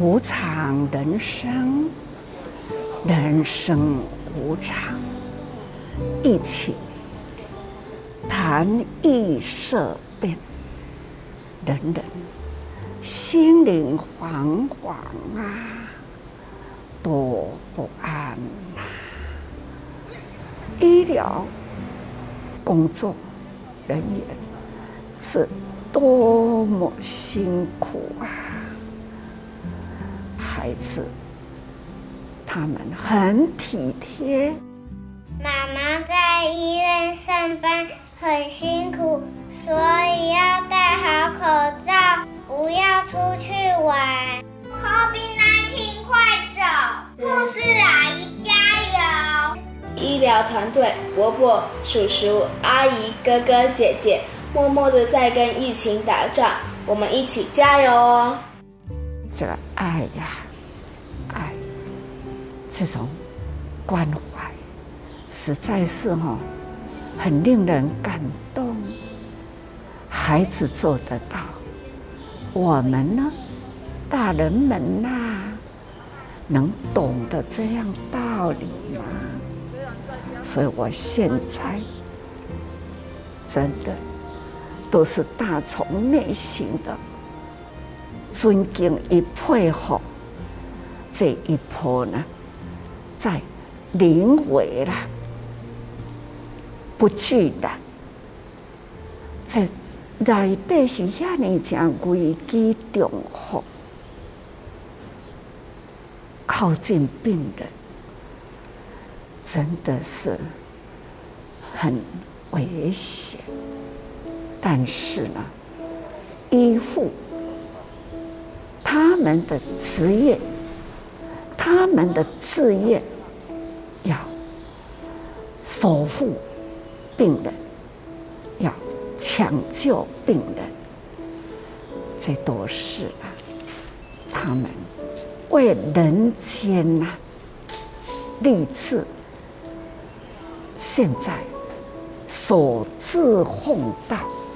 无常人生，人生无常，一起谈易色变，人人心灵惶惶啊，多不安呐！医疗工作人员是多么辛苦啊！孩子，他们很体贴。 妈妈在医院上班很辛苦，所以要戴好口罩，不要出去玩。COVID-19 快走！护士阿姨加油！ 医疗团队，伯伯、叔叔、阿姨、哥哥、姐姐，默默地在跟疫情打仗，我们一起加油哦！ 这个爱呀，爱，这种关怀，实在是很令人感动。孩子做得到，我们呢，大人们呐，能懂得这样道理吗？所以我现在真的都是打从内心的尊敬与佩服这一波呢，在临危啦，不惧难，这内底是遐尼正危机重复，靠近病人，真的是很危险。但是呢，医护他们的职业，他们的志业，要守护病人，要抢救病人，这都是他们为人间立志，现在所至奉道，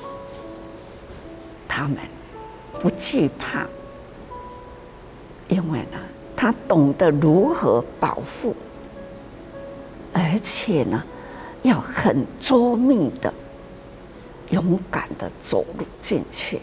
他们不惧怕，因为呢，他懂得如何保护，而且呢，要很周密的、勇敢的走入进去，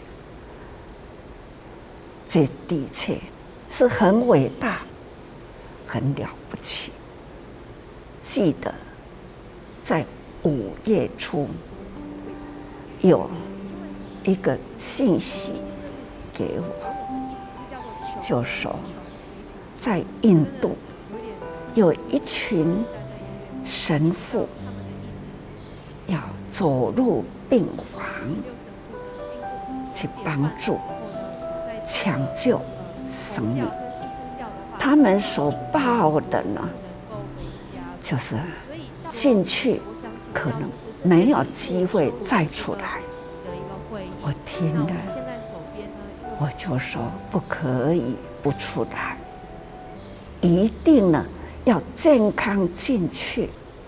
这的确是很伟大、很了不起。记得在5月初有一个信息给我，就说在印度有一群神父要走入病房去帮助抢救生命，他们所报的呢，就是进去可能没有机会再出来。我听了，我就说不可以不出来，一定呢要健康进去，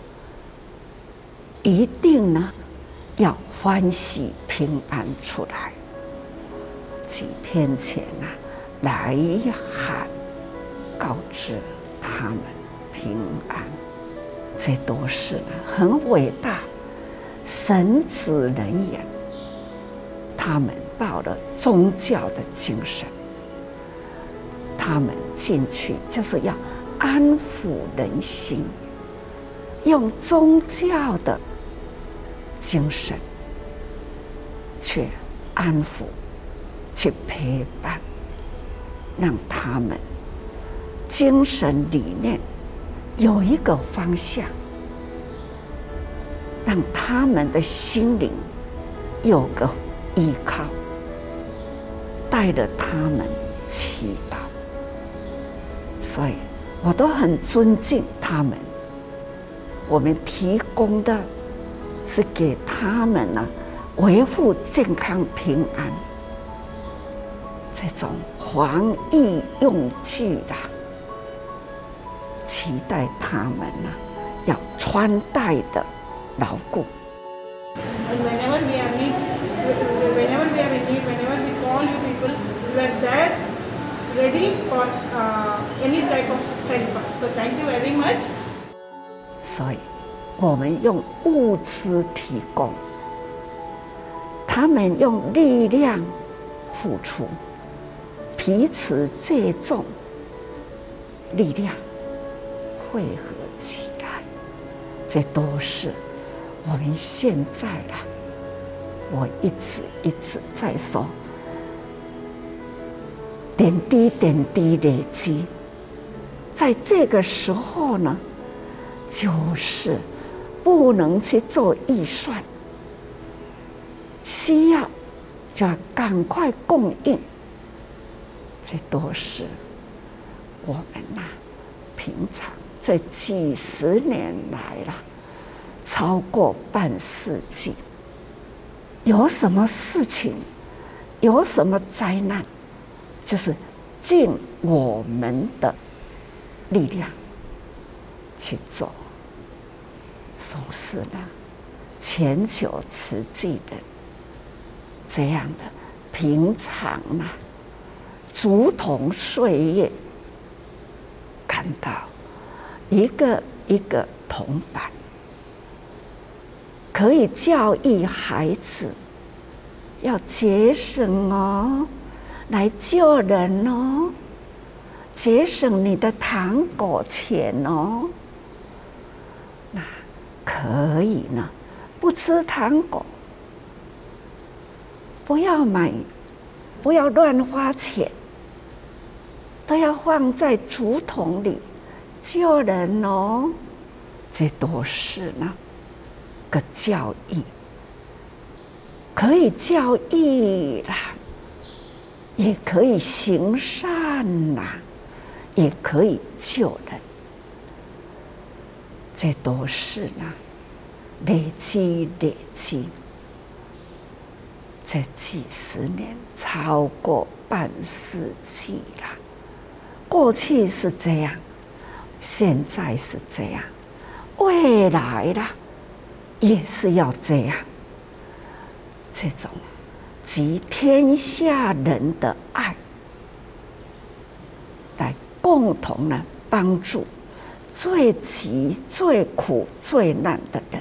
一定呢要欢喜平安出来。几天前来函告知他们平安，这都是很伟大神职人员，他们抱了宗教的精神，他们进去就是要安抚人心，用宗教的精神去安抚，去陪伴，让他们精神理念有一个方向，让他们的心灵有个依靠，带着他们祈祷。所以我都很尊敬他们，我们提供的是给他们维护健康平安这种防疫用具期待他们要穿戴的牢固。 Whenever we are in need, whenever we call you people, we are there ready for any type of help. So thank you very much. 所以，我们用物资提供，他们用力量付出，彼此借重，力量汇合起来，这都是我们现在啦。我一直在说，点滴点滴累积，在这个时候呢，就是不能去做预算，需要就要赶快供应，这都是我们平常这几十年来了，超过半世纪，有什么事情，有什么灾难，就是尽我们的力量去做。所以是呢，全球慈济人这样的平常竹筒岁月，看到一个一个铜板，可以教育孩子要节省哦，来救人哦，节省你的糖果钱哦。那可以呢，不吃糖果，不要买，不要乱花钱，都要放在竹筒里救人哦。这都是呢个教育，可以教育啦，也可以行善啦，也可以救人。这都是呢累积，这几十年超过半世纪了。过去是这样，现在是这样，未来啦也是要这样。这种集天下人的爱，来共同的帮助最急、最苦、最难的人，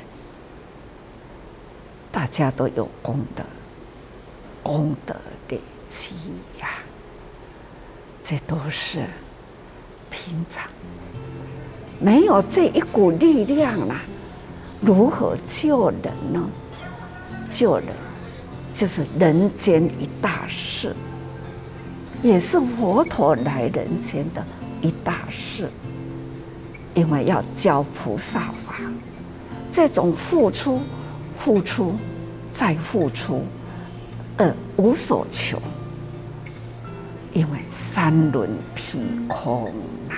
大家都有功德，功德累积呀。这都是平常没有这一股力量啦，如何救人呢？救人就是人间一大事，也是佛陀来人间的一大事。因为要教菩萨法，这种付出再付出，无所求。因为三轮体空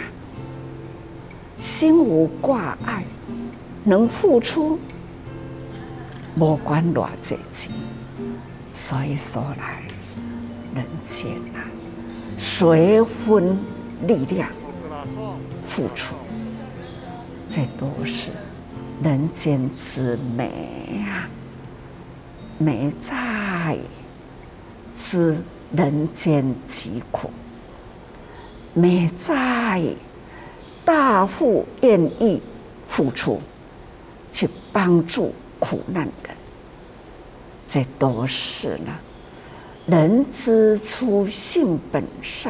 心无挂碍，能付出，无管偌济钱。所以说来，人间随分力量付出。这都是人间之美啊！美在知人间疾苦，美在大富愿意付出去帮助苦难人。这都是呢，人之初性本善，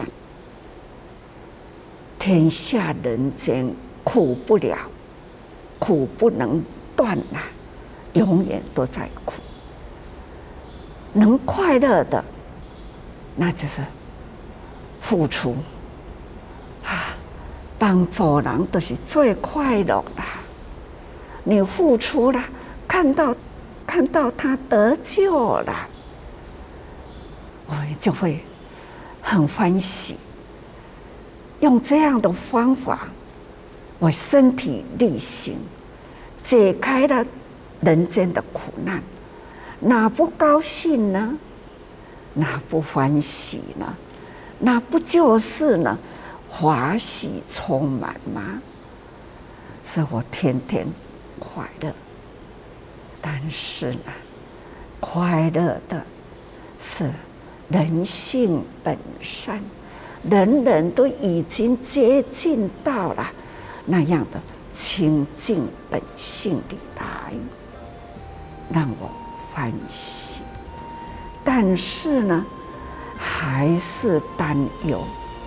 天下人间苦不了，苦不能断永远都在苦。能快乐的，那就是付出帮助人都是最快乐的。你付出了，看到他得救了，我们就会很欢喜。用这样的方法，我身体力行，解开了人间的苦难，哪不高兴呢？哪不欢喜呢？那不就是呢华喜充满吗？所以我天天快乐。但是呢，快乐的是人性本善， 人人都已经接近到了那样的清净本性里来，让我欢喜。但是呢，还是担忧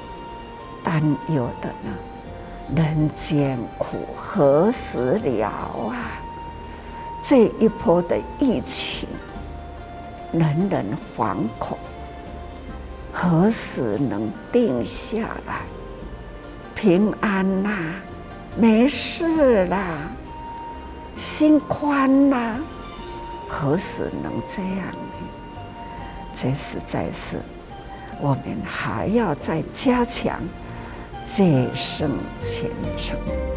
的呢，人间苦何时了啊？这一波的疫情，人人惶恐，何时能定下来？平安啦，没事啦，心宽啦，何时能这样呢？这实在是我们还要再加强戒慎虔诚。